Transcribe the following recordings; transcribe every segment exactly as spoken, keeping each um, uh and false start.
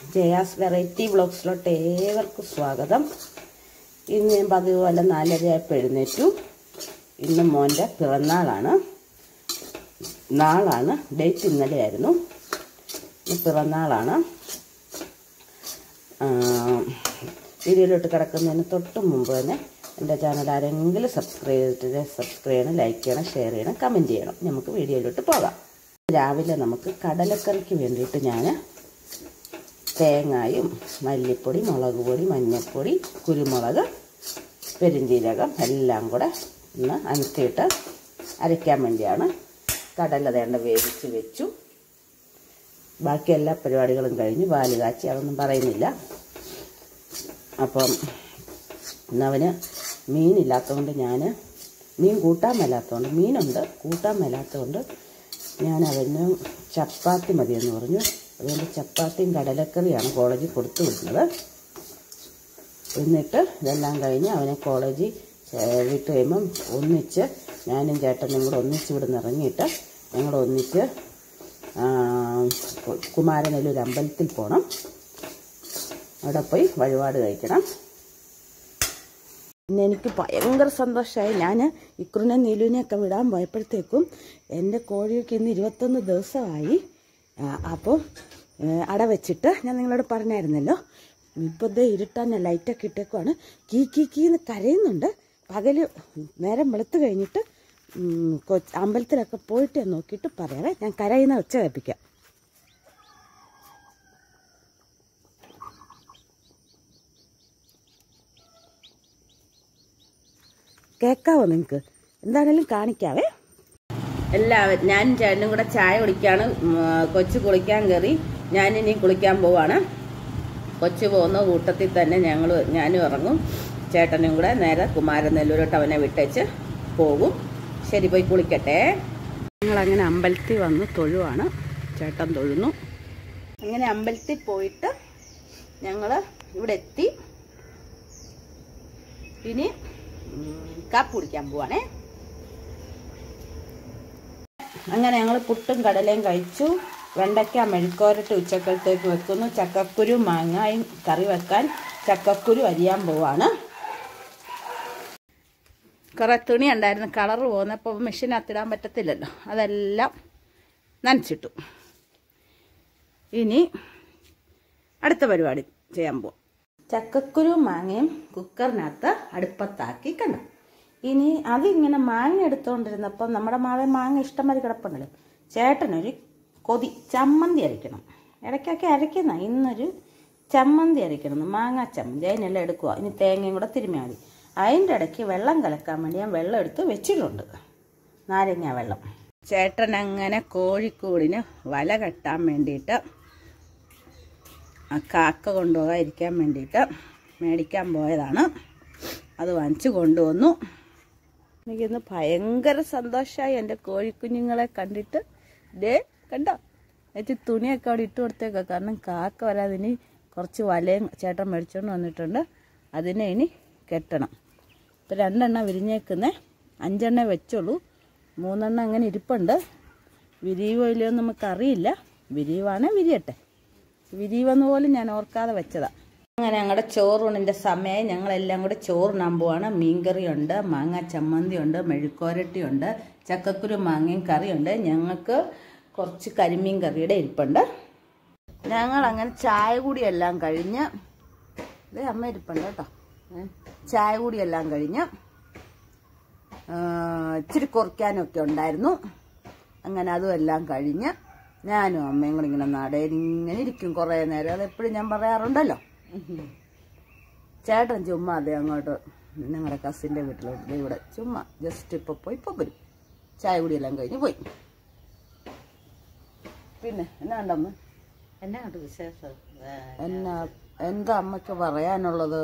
Jaya's variety വ്ളോഗ്സിലോട്ട് ഏവർക്കും സ്വാഗതം. ഇന്ന് ഞാൻ പതിവ് പോലെ നാലരയായപ്പോൾ എഴുന്നേറ്റു. ഇന്ന് മോൻ്റെ പിറന്നാളാണ്. നാളാണ്, ഡേറ്റ് ഇന്നലെയായിരുന്നു. ഇന്ന് പിറന്നാളാണ്. വീഡിയോയിലോട്ട് കിടക്കുന്നതിന് തൊട്ട് മുമ്പ് തന്നെ എൻ്റെ ചാനൽ ആരെങ്കിലും സബ്സ്ക്രൈബ് ചെയ്തിട്ട് സബ്സ്ക്രൈബ് ചെയ്യണം, ലൈക്ക് ചെയ്യണം, ഷെയർ ചെയ്യണം, കമൻറ്റ് ചെയ്യണം. നമുക്ക് വീഡിയോയിലോട്ട് പോകാം. രാവിലെ നമുക്ക് കടലക്കറിക്ക് വേണ്ടിയിട്ട് ഞാൻ തേങ്ങയും മല്ലിപ്പൊടി, മുളക് പൊടി, മഞ്ഞൾപ്പൊടി, കുരുമുളക്, പെരുംജീരകം എല്ലാം കൂടെ ഒന്ന് അനത്തിയിട്ട് അരയ്ക്കാൻ വേണ്ടിയാണ്. കടല തേണ്ട വേവിച്ച് വെച്ചു. ബാക്കി എല്ലാ പരിപാടികളും കഴിഞ്ഞു. പാല് കാച്ചി അതൊന്നും പറയുന്നില്ല. അപ്പം ഇന്നവന് മീനില്ലാത്തതുകൊണ്ട് ഞാൻ മീൻ കൂട്ടാൻ മേലാത്തതുകൊണ്ട് മീനുണ്ട് കൂട്ടാൻ മേലാത്തതുകൊണ്ട് ഞാൻ അവന് ചപ്പാത്തി മതിയെന്ന് പറഞ്ഞു. അതുകൊണ്ട് ചപ്പാത്തിയും കടലക്കറിയാണ് കോളേജിൽ കൊടുത്തു വിടുന്നത്. എന്നിട്ട് ഇതെല്ലാം കഴിഞ്ഞ് അവനെ കോളേജിൽ വിട്ട് കഴിയുമ്പം ഒന്നിച്ച് ഞാനും ചേട്ടനും കൂടെ ഒന്നിച്ച് ഇവിടെ നിന്ന് ഇറങ്ങിയിട്ട് ഞങ്ങൾ ഒന്നിച്ച് കുമാരനല്ലൂർ അമ്പലത്തിൽ പോകണം. അവിടെ പോയി വഴിപാട് കഴിക്കണം. പിന്നെ എനിക്ക് ഭയങ്കര സന്തോഷമായി. ഞാൻ ഇക്രുനെ നീലുവിനെയൊക്കെ വിടാൻ പോയപ്പോഴത്തേക്കും എൻ്റെ കോഴിക്ക് ഇന്ന് ഇരുപത്തൊന്ന് ദിവസമായി. അപ്പോൾ അട വെച്ചിട്ട് ഞാൻ നിങ്ങളോട് പറഞ്ഞായിരുന്നല്ലോ. ഇപ്പോൾ ദേ ഇരുട്ടാൻ ഞാൻ ലൈറ്റൊക്കെ ഇട്ടേക്കുവാണ്. കീ കീ കീന്ന് കരയുന്നുണ്ട്. പകൽ നേരം വെളുത്ത് കഴിഞ്ഞിട്ട് അമ്പലത്തിലൊക്കെ പോയിട്ട് നോക്കിയിട്ട് പറയാവേ. ഞാൻ കരയുന്ന ഒച്ച കേൾപ്പിക്കാം. കേൾക്കാവോ നിങ്ങൾക്ക്? എന്താണേലും കാണിക്കാവേ. എല്ലാവരും ഞാനും ചേട്ടനും കൂടെ ചായ കുടിക്കാണ്. കൊച്ചു കുളിക്കാൻ കയറി. ഞാനിനി കുളിക്കാൻ പോവാണ്. കൊച്ചു പോകുന്ന കൂട്ടത്തിൽ തന്നെ ഞങ്ങൾ ഞാനും ഇറങ്ങും. ചേട്ടനും കൂടെ നേരെ കുമാരനെല്ലൂരോട്ട് അവനെ വിട്ടേച്ച് പോകും. ശരി, പോയി കുളിക്കട്ടെ. ഞങ്ങളങ്ങനെ അമ്പലത്തിൽ വന്ന് തൊഴുവാണ്. ചേട്ടൻ തൊഴുന്നു. അങ്ങനെ അമ്പലത്തിൽ പോയിട്ട് ഞങ്ങൾ ഇവിടെ എത്തി. ഇനി കാപ്പി കുടിക്കാൻ പോവാണേ. അങ്ങനെ ഞങ്ങൾ പുട്ടും കടലയും കഴിച്ചു. വെണ്ടയ്ക്ക മെഴുക്കോരട്ട് ഉച്ചക്കലത്തേക്ക് വെക്കുന്നു. ചക്കക്കുരു മാങ്ങയും കറി വെക്കാൻ ചക്കക്കുരു അരിയാൻ പോവാണ്. കുറേ തുണി ഉണ്ടായിരുന്നു, കളറ് പോകുന്നപ്പോൾ മെഷീനകത്തിടാൻ പറ്റത്തില്ലല്ലോ. അതെല്ലാം നനച്ചിട്ടു. ഇനി അടുത്ത പരിപാടി ചെയ്യാൻ പോവാം. ചക്കക്കുരു മാങ്ങയും കുക്കറിനകത്ത് അടുപ്പത്താക്കി കണ്ടു. ഇനി അതിങ്ങനെ മാങ്ങ എടുത്തുകൊണ്ടിരുന്നപ്പം നമ്മുടെ മാവേ മാങ്ങ ഇഷ്ടംമാതിരി കിടപ്പുണ്ടല്ലോ. ചേട്ടനൊരു കൊതി ചമ്മന്തി അരയ്ക്കണം. ഇടയ്ക്കൊക്കെ അരയ്ക്കുന്ന ഇന്നൊരു ചമ്മന്തി അരയ്ക്കണം. മാങ്ങ ചമ്മന്തി അതിനെല്ലാം എടുക്കുക. ഇനി തേങ്ങയും കൂടെ തിരുമ്മിയാൽ മതി. അതിൻ്റെ ഇടയ്ക്ക് വെള്ളം കലക്കാൻ വേണ്ടി ഞാൻ വെള്ളം എടുത്ത് വെച്ചിട്ടുണ്ട്, നാരങ്ങ വെള്ളം. ചേട്ടൻ അങ്ങനെ കോഴിക്കൂടിന് വല കെട്ടാൻ വേണ്ടിയിട്ട് കാക്ക കൊണ്ടുപോകാതിരിക്കാൻ വേണ്ടിയിട്ട് മേടിക്കാൻ പോയതാണ്. അത് വാങ്ങിച്ച് കൊണ്ടുവന്നു. എനിക്കിന്ന് ഭയങ്കര സന്തോഷമായി എൻ്റെ കോഴിക്കുഞ്ഞുങ്ങളെ കണ്ടിട്ട്. ദേ കണ്ടോ, എന്നിട്ട് തുണിയൊക്കെ അവിടെ ഇട്ട് കൊടുത്തേക്ക. കാരണം കാക്ക വരാതെ ഇനി കുറച്ച് വലയും ചേട്ടൻ മേടിച്ചുകൊണ്ട് വന്നിട്ടുണ്ട്. അതിനെ ഇനി കെട്ടണം. ഇപ്പം രണ്ടെണ്ണം വിരിഞ്ഞേക്കുന്നേ, അഞ്ചെണ്ണം വെച്ചുള്ളൂ. മൂന്നെണ്ണം അങ്ങനെ ഇരിപ്പുണ്ട്. വിരിയുവോ ഇല്ലയോ നമുക്കറിയില്ല. വിരിയുവാണേ വിരിയട്ടെ. വിരിയുവെന്ന് പോലും ഞാൻ ഓർക്കാതെ വെച്ചതാണ്. അങ്ങനെ ഞങ്ങളുടെ ചോറൂണിൻ്റെ സമയമായി. ഞങ്ങളെല്ലാം കൂടെ ചോറിനാൻ പോവാണ്. മീൻകറിയുണ്ട്, മാങ്ങ ചമ്മന്തിയുണ്ട്, മെഴുക്കോരട്ടിയുണ്ട്, ചക്കക്കുരു മാങ്ങയും കറിയുണ്ട്. ഞങ്ങൾക്ക് കുറച്ച് കരിമീൻ കറിയുടെ ഇരിപ്പുണ്ട്. ഞങ്ങളങ്ങനെ ചായ കൂടിയെല്ലാം കഴിഞ്ഞ് ഇത് അമ്മ ഇരിപ്പുണ്ട് കേട്ടോ. ചായ കൂടിയെല്ലാം കഴിഞ്ഞ് ഇച്ചിരി കുറയ്ക്കാനൊക്കെ ഉണ്ടായിരുന്നു. അങ്ങനെ അതും എല്ലാം കഴിഞ്ഞ് ഞാനും അമ്മയും കൂടെ ഇങ്ങനെ നടയിൽ ഇങ്ങനെ ഇരിക്കും കുറേ നേരം. അതെപ്പോഴും ഞാൻ പറയാറുണ്ടല്ലോ. ചേട്ടൻ ചുമ്മാ അതെ അങ്ങോട്ട് ഞങ്ങളുടെ കസിൻ്റെ വീട്ടിലോട്ട് ഇവിടെ ചുമ്മാ ജസ്റ്റ് ഇപ്പോൾ പോയി ഇപ്പോൾ വരും. ചായ കുടിയെല്ലാം കഴിഞ്ഞ് പോയി. പിന്നെ എന്നാ ഉണ്ടമ്മ? എന്നാ ഉണ്ട് വിശേഷം? എന്നാ എന്താ അമ്മയ്ക്ക് പറയാനുള്ളത്?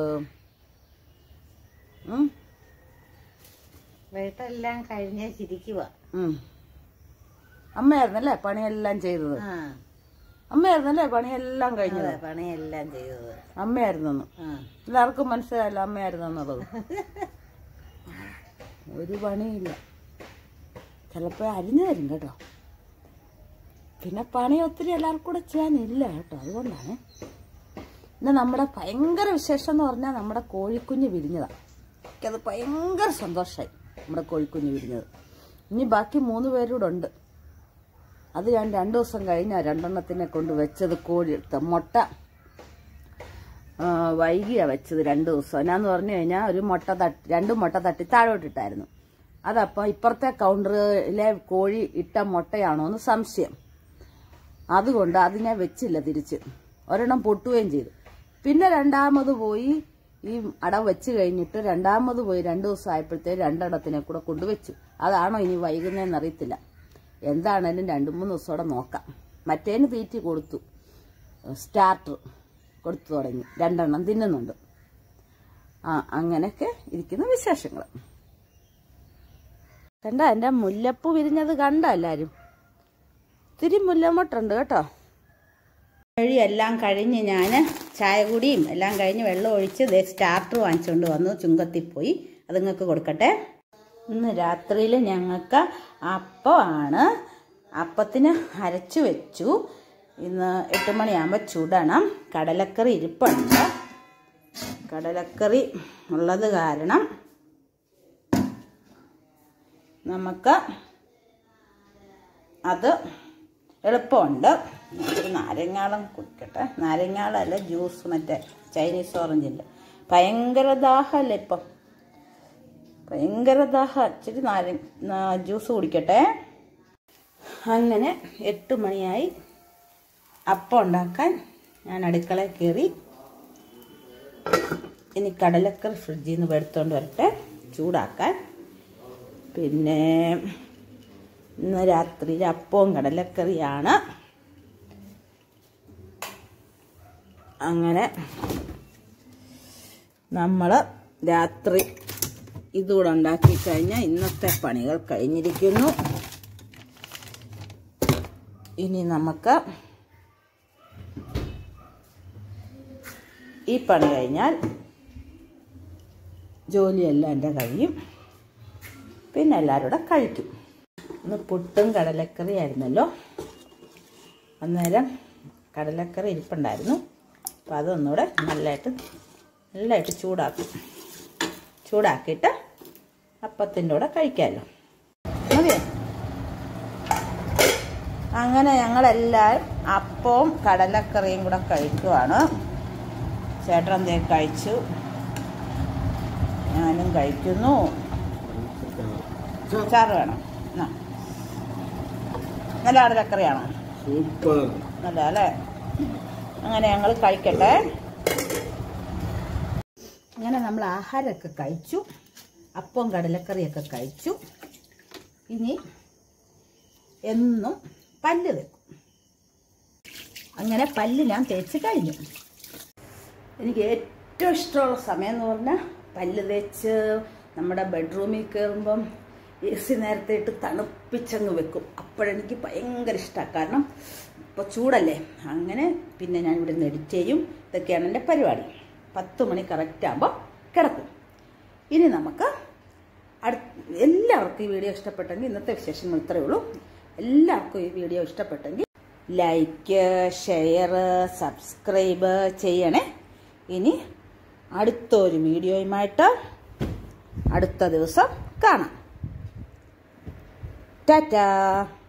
വീട്ടെല്ലാം കഴിഞ്ഞേ ചിരിക്കുക. അമ്മയായിരുന്നല്ലേ പണിയെല്ലാം ചെയ്തത്? അമ്മയായിരുന്നല്ലേ പണിയെല്ലാം കഴിഞ്ഞത്? പണിയെല്ലാം ചെയ്തത് അമ്മയായിരുന്നു. എല്ലാവർക്കും മനസ്സിലായല്ലോ അമ്മയായിരുന്നുള്ളത്. ഒരു പണിയില്ല. ചിലപ്പോൾ അരിഞ്ഞു തരും കേട്ടോ. പിന്നെ പണി ഒത്തിരി എല്ലാവർക്കും കൂടെ ചെയ്യാനില്ല കേട്ടോ. അതുകൊണ്ടാണ് പിന്നെ നമ്മുടെ ഭയങ്കര വിശേഷം എന്ന് പറഞ്ഞാൽ നമ്മുടെ കോഴിക്കുഞ്ഞ് വിരിഞ്ഞതാണ്. എനിക്കത് ഭയങ്കര സന്തോഷമായി, നമ്മുടെ കോഴിക്കുഞ്ഞ് വിരിഞ്ഞത്. ഇനി ബാക്കി മൂന്ന് പേരൂടെ ഉണ്ട്. അത് ഞാൻ രണ്ടു ദിവസം കഴിഞ്ഞാൽ രണ്ടെണ്ണത്തിനെ കൊണ്ട് വെച്ചത്. കോഴി എടുത്ത മുട്ട വൈകിയാണ് വെച്ചത് രണ്ട് ദിവസം. എന്നാന്ന് പറഞ്ഞു കഴിഞ്ഞാൽ ഒരു മുട്ട തട്ടി രണ്ട് മുട്ട തട്ടി താഴോട്ടിട്ടായിരുന്നു. അതപ്പോൾ ഇപ്പുറത്തെ കൗണ്ടറിലെ കോഴി ഇട്ട മുട്ടയാണോ എന്ന് സംശയം. അതുകൊണ്ട് അത് ഞാൻ വെച്ചില്ല തിരിച്ച്. ഒരെണ്ണം പൊട്ടുകയും ചെയ്തു. പിന്നെ രണ്ടാമത് പോയി ഈ അട വെച്ച് കഴിഞ്ഞിട്ട് രണ്ടാമത് പോയി രണ്ടു ദിവസം ആയപ്പോഴത്തേ രണ്ടെണ്ണത്തിനെ കൂടെ കൊണ്ടുവച്ചു. അതാണോ ഇനി വൈകുന്നതെന്ന് അറിയത്തില്ല. എന്താണേലും രണ്ടു മൂന്ന് ദിവസത്തോടെ നോക്കാം. മറ്റേന് തീറ്റി കൊടുത്തു, സ്റ്റാർട്ടർ കൊടുത്തു തുടങ്ങി, രണ്ടെണ്ണം തിന്നുന്നുണ്ട്. ആ അങ്ങനെയൊക്കെ ഇരിക്കുന്ന വിശേഷങ്ങൾ. കണ്ട എൻ്റെ മുല്ലപ്പൂ വിരിഞ്ഞത് കണ്ട എല്ലാവരും. ഇത്തിരി മുല്ലമൊട്ടുണ്ട് കേട്ടോ. വഴിയെല്ലാം കഴിഞ്ഞ് ഞാൻ ചായ കുടിയും എല്ലാം കഴിഞ്ഞ് വെള്ളം ഒഴിച്ച് ദേ സ്റ്റാർട്ടർ വാങ്ങിച്ചുകൊണ്ട് വന്നു. ചുങ്കത്തിപ്പോയി അത് നിങ്ങൾക്ക് കൊടുക്കട്ടെ. ഇന്ന് രാത്രിയിൽ ഞങ്ങൾക്ക് അപ്പമാണ്. അപ്പത്തിന് അരച്ചു വെച്ചു. ഇന്ന് എട്ട് മണിയാകുമ്പോൾ ചുടണം. കടലക്കറി ഇരിപ്പുണ്ട്. കടലക്കറി ഉള്ളത് കാരണം നമുക്ക് അത് എളുപ്പമുണ്ട്. ഒരു നാരങ്ങാളം കുടിക്കട്ടെ. നാരങ്ങാളല്ല, ജ്യൂസ്, മറ്റേ ചൈനീസ് ഓറഞ്ചിൻ്റെ. ഭയങ്കര ദാഹമല്ലേ ഇപ്പം, ഭയങ്കര ദാഹം. ഇച്ചിരി നാരങ്ങ ജ്യൂസ് കുടിക്കട്ടെ. അങ്ങനെ എട്ട് മണിയായി. അപ്പം ഉണ്ടാക്കാൻ ഞാൻ അടുക്കളയിൽ കയറി. ഇനി കടലക്കറി ഫ്രിഡ്ജിൽ നിന്ന് എടുത്തുകൊണ്ട് വരട്ടെ ചൂടാക്കാൻ. പിന്നെ ഇന്ന് രാത്രി അപ്പവും കടലക്കറിയാണ്. അങ്ങനെ നമ്മൾ രാത്രി ഇതുകൂടെ ഉണ്ടാക്കി കഴിഞ്ഞാൽ ഇന്നത്തെ പണികൾ കഴിഞ്ഞിരിക്കുന്നു. ഇനി നമുക്ക് ഈ പണി കഴിഞ്ഞാൽ ജോലിയെല്ലാം എൻ്റെ കഴിയും. പിന്നെ എല്ലാവരും കൂടെ കഴിക്കും. ഇന്ന് പുട്ടും കടലക്കറി ആയിരുന്നല്ലോ. അന്നേരം കടലക്കറി ഇരിപ്പുണ്ടായിരുന്നു. അപ്പം അതൊന്നുകൂടെ നല്ലതായിട്ട് നല്ലതായിട്ട് ചൂടാക്കും. ചൂടാക്കിയിട്ട് അപ്പത്തിൻ്റെ കൂടെ കഴിക്കാമല്ലോ. മതിയോ? അങ്ങനെ ഞങ്ങളെല്ലാവരും അപ്പവും കടലക്കറിയും കൂടെ കഴിക്കുവാണ്. ചേട്ടൻ എന്തേ കഴിച്ചു, ഞാനും കഴിക്കുന്നു. ചാറ് വേണം. നല്ല കടലക്കറിയാണോ? നല്ല അല്ലേ? അങ്ങനെ ഞങ്ങൾ കഴിക്കട്ടെ. അങ്ങനെ നമ്മൾ ആഹാരമൊക്കെ കഴിച്ചു, അപ്പവും കടലക്കറിയൊക്കെ കഴിച്ചു. ഇനി എന്നും പല്ല് വെക്കും. അങ്ങനെ പല്ല് ഞാൻ തേച്ച് കഴിഞ്ഞു. എനിക്ക് ഏറ്റവും ഇഷ്ടമുള്ള സമയം എന്ന് പറഞ്ഞാൽ പല്ല് തേച്ച് നമ്മുടെ ബെഡ്റൂമിൽ കയറുമ്പം എ സി നേരത്തെ ഇട്ട് തണുപ്പിച്ചങ്ങ് വെക്കും. അപ്പോഴെനിക്ക് ഭയങ്കര ഇഷ്ടമാണ്. കാരണം ഇപ്പോൾ ചൂടല്ലേ. അങ്ങനെ പിന്നെ ഞാൻ ഇവിടെ നിന്ന് എഡിറ്റ് ചെയ്യും. ഇതൊക്കെയാണ് എൻ്റെ പരിപാടി. പത്ത് മണി കറക്റ്റ് ആകുമ്പോൾ കിടക്കും. ഇനി നമുക്ക് അടുത്ത എല്ലാവർക്കും ഈ വീഡിയോ ഇഷ്ടപ്പെട്ടെങ്കിൽ, ഇന്നത്തെ വിശേഷങ്ങൾ ഇത്രയേ ഉള്ളൂ. എല്ലാവർക്കും ഈ വീഡിയോ ഇഷ്ടപ്പെട്ടെങ്കിൽ ലൈക്ക്, ഷെയർ, സബ്സ്ക്രൈബ് ചെയ്യണേ. ഇനി അടുത്തൊരു വീഡിയോയുമായിട്ട് അടുത്ത ദിവസം കാണാം. ടാറ്റാ.